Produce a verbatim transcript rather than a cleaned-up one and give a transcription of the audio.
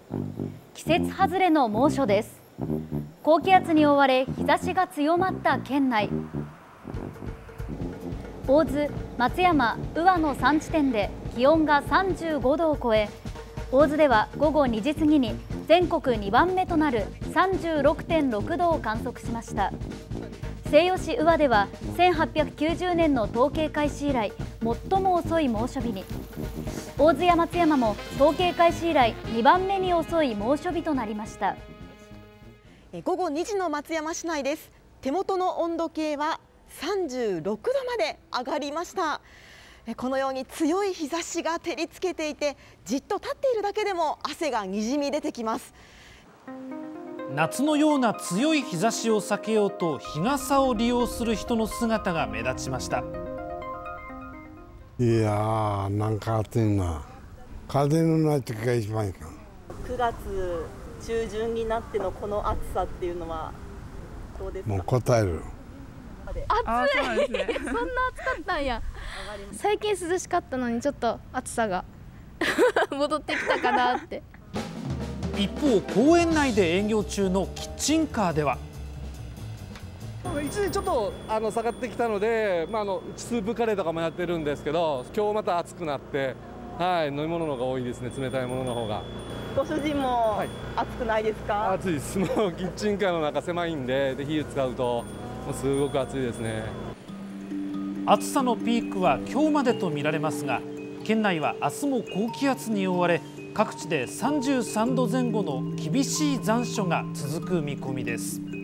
季節外れの猛暑です。高気圧に覆われ日差しが強まった県内。大津、松山、宇和のさん地点で気温がさんじゅうごどを超え、大津では午後にじ過ぎに全国にばんめとなる さんじゅうろくてんろくどを観測しました。西予市宇和ではせんはっぴゃくきゅうじゅうねんの統計開始以来最も遅い猛暑日に、大津や松山も統計開始以来にばんめに遅い猛暑日となりました。 午後にじの松山市内です。手元の温度計はさんじゅうろくどまで上がりました。このように強い日差しが照りつけていて、じっと立っているだけでも汗がにじみ出てきます。 夏のような強い日差しを避けようと日傘を利用する人の姿が目立ちました。 いやー、なんか暑いな。風のない時が一番いいか。 くがつ中旬になってのこの暑さっていうのはどうですか？ もう答える。 暑い。 そ, ね、そんな暑かったんや。最近涼しかったのにちょっと暑さが戻ってきたかなって。 一方、公園内で営業中のキッチンカーでは一時ちょっとあの下がってきたので、まあ、あのスープカレーとかもやってるんですけど、今日また暑くなって、はい、飲み物の方が多いですね。冷たいものの方が。 ご主人も暑くないですか？ 暑いです。もうキッチンカーの中狭いんで、で火を使うともうすごく暑いですね。 暑さのピークは今日までと見られますが、県内は明日も高気圧に覆われ、各地でさんじゅうさんどぜん後の厳しい残暑が続く見込みです。